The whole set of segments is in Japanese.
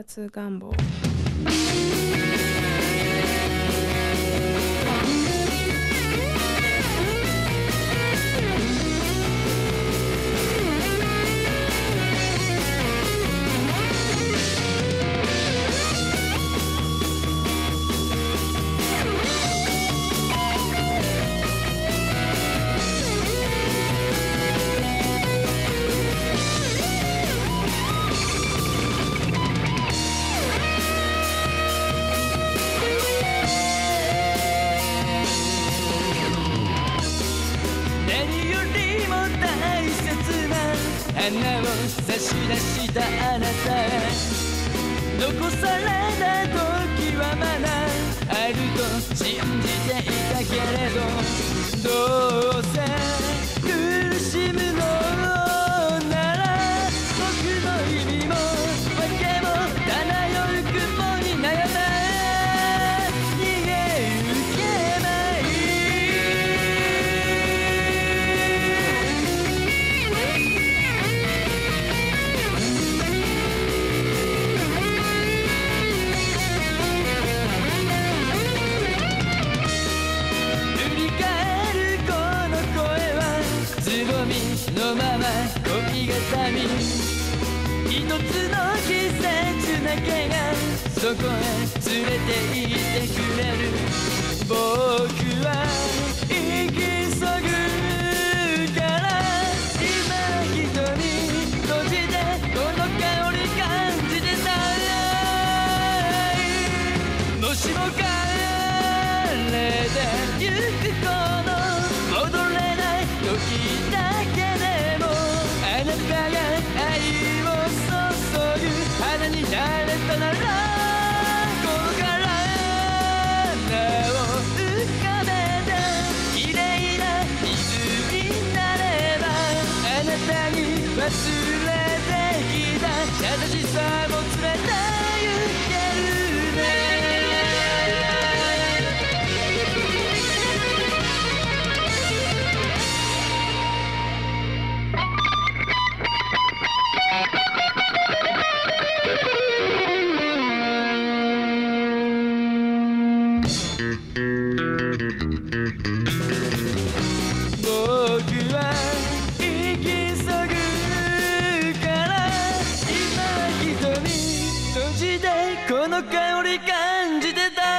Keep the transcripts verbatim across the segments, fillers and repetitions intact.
活願望。 花を差し出したあなたへ残された時はまだあると信じていたけれどどうせ苦しむのなら僕の意味も訳も漂う雲にならない逃げゆけないのまま恋がたみ一つの季節だけがそこへ連れて行ってくれる僕は生き急ぐから今瞳閉じてこの香り感じてたいもしも帰れてゆくこの戻れない時だけあなたが愛を注ぐ花になれたならこの体を浮かべて綺麗な水になればあなたに忘れてきた優しさも連れて行けるね僕は生き急ぐから今瞳閉じてこの香り感じてた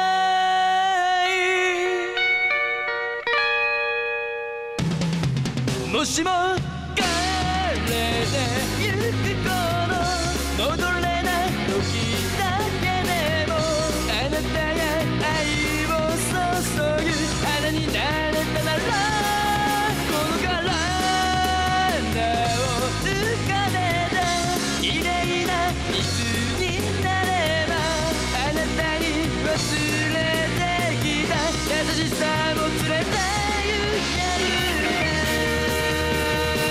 いもしも帰れてゆくこの戻れない時だけでもあなたが愛を注ぐ花になれたならこの体を浮かべて綺麗な水になればあなたに忘れてきた優しさも連れて行ける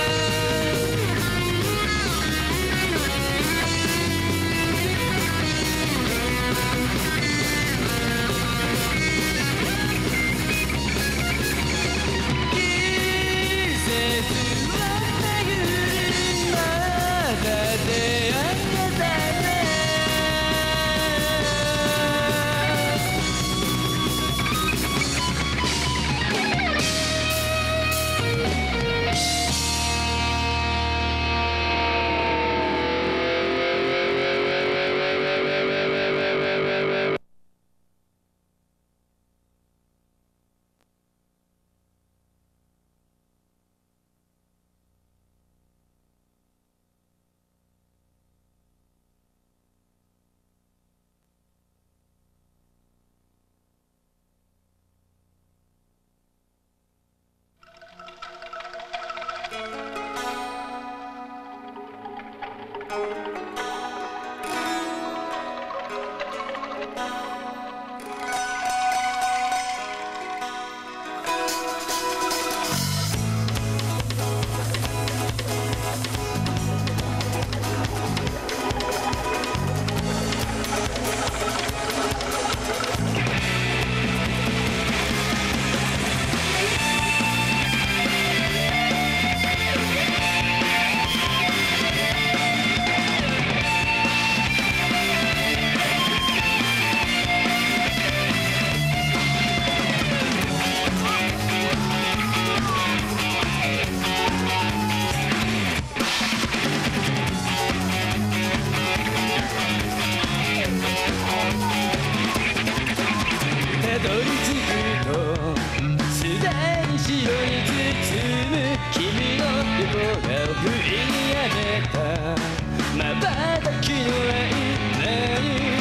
振り上げた瞬きの愛に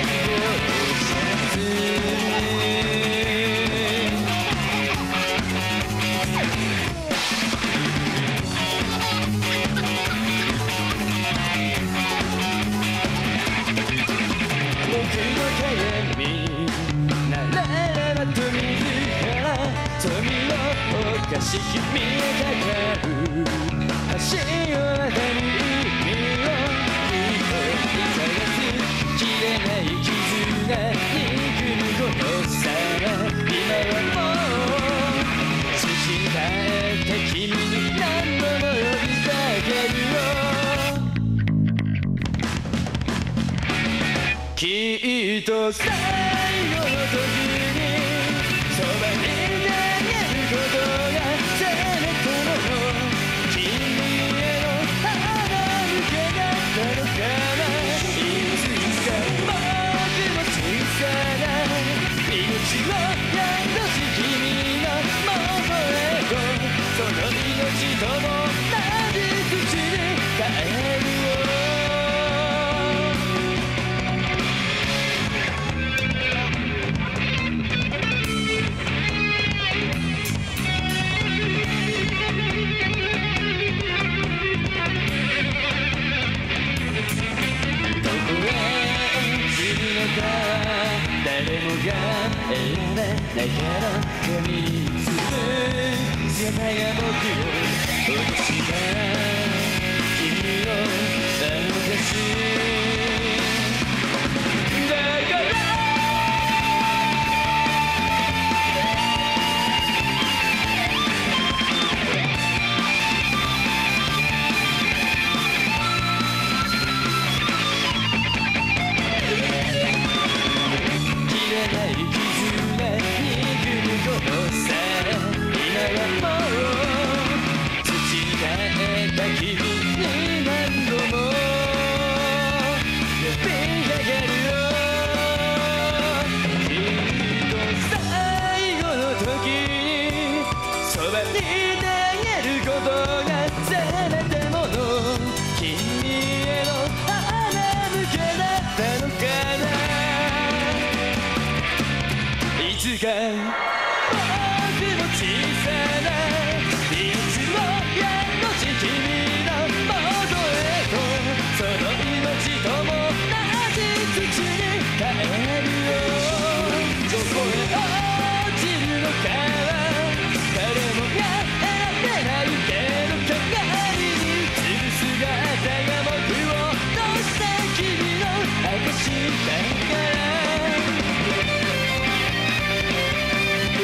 僕の鏡ならばと自ら罪を犯し君へかかる橋を渡る意味を探す切れない絆憎むことさら今はもう土に帰って君に何度も呼びかけるよきっと最後の時にそばにいてあげることがせめてもの君への花向けだったのかないつか僕も小さな命を宿し君の元へとその命とも同じ土に帰るよ誰もが選べないから髪にする姿が僕を落とした君を探すだからいつか僕も小さな命を宿し君の元へとその命とも同じ土に帰るよどこへ落ちるのかは誰もが選べないけど鏡に映る姿が僕をどうした君の証だから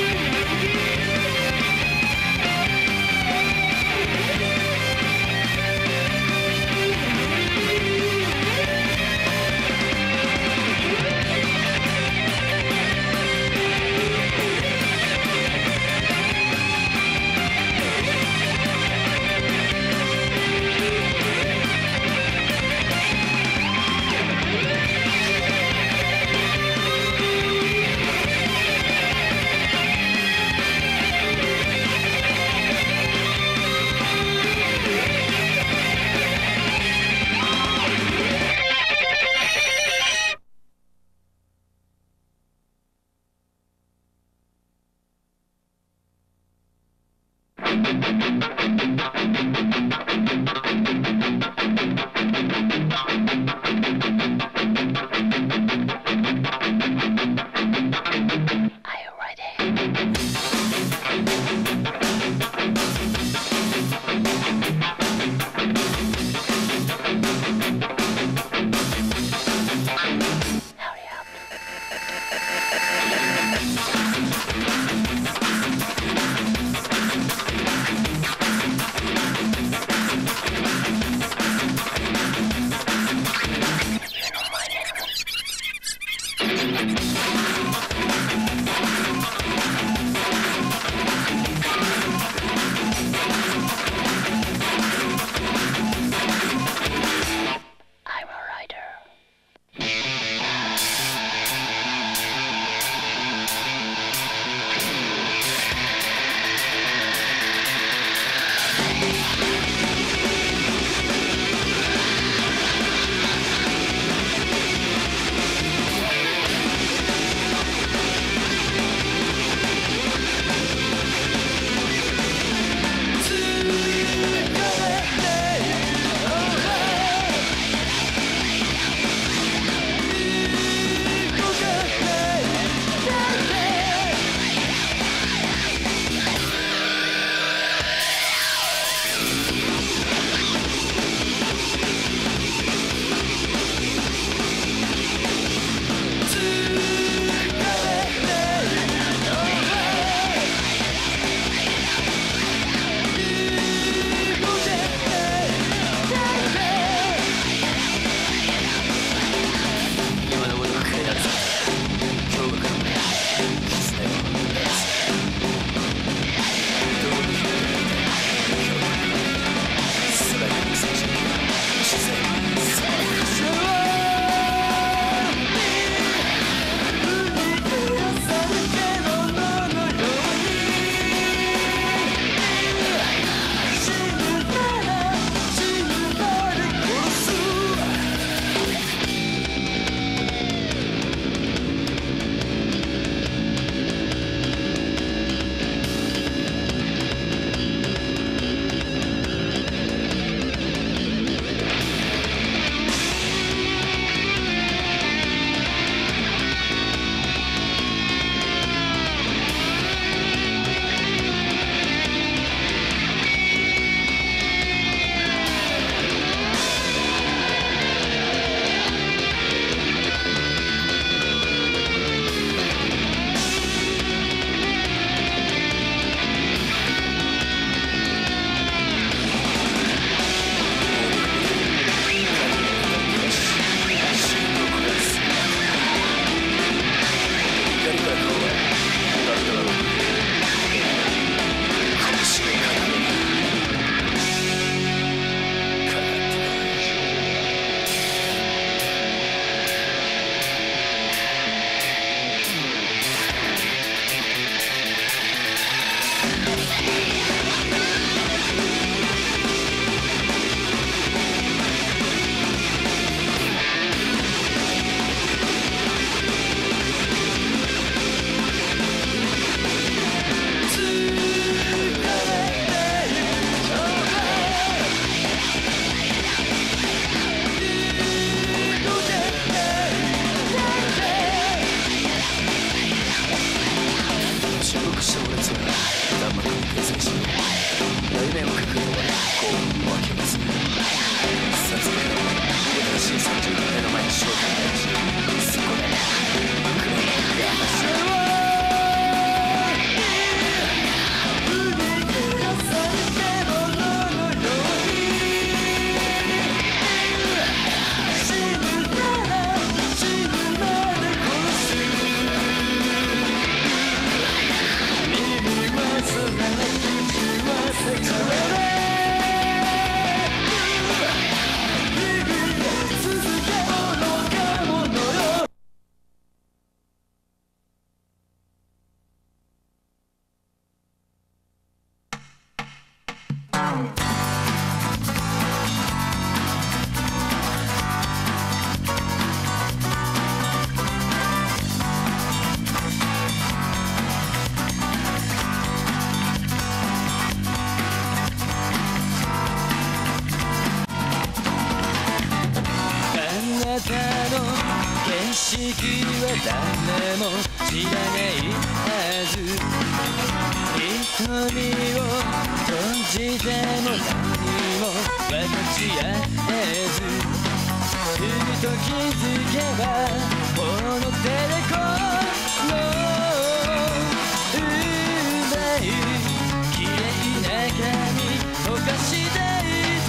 識は誰も知らないはず瞳を閉じても何も分かち合えずふと気づけばこの手でこのうまい綺麗な髪溶かしてい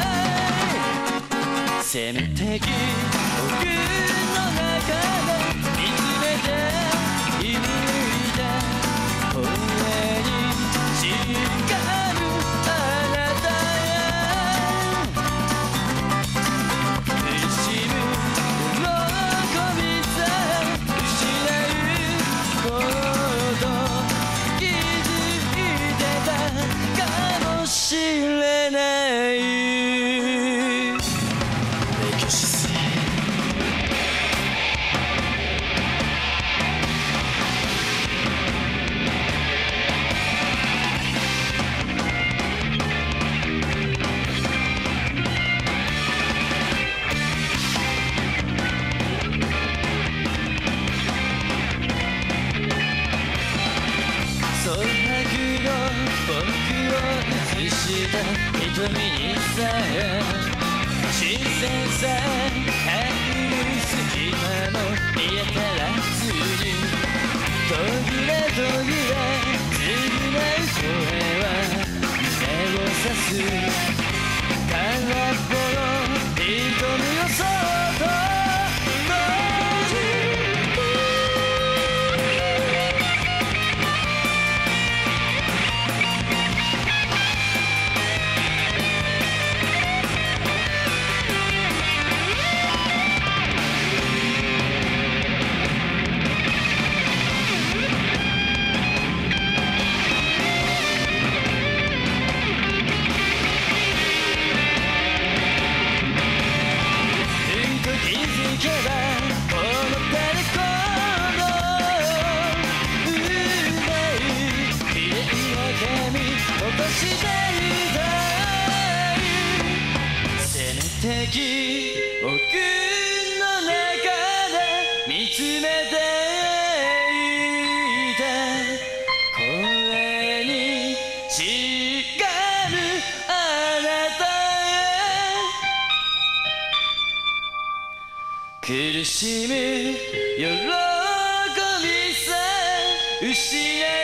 たいせめて僕の中で見つめているいた声に誓うあなたへ苦しむ喜びさ失うこと気づいてたかもしれない僕を映した瞳にさえ視線さえ入る隙間も見当たらずに途切れ途切れ償う声は胸を刺す空っぽの瞳をそっと僕の中で見つめていた声に誓うあなたへ苦しむ喜びさ失う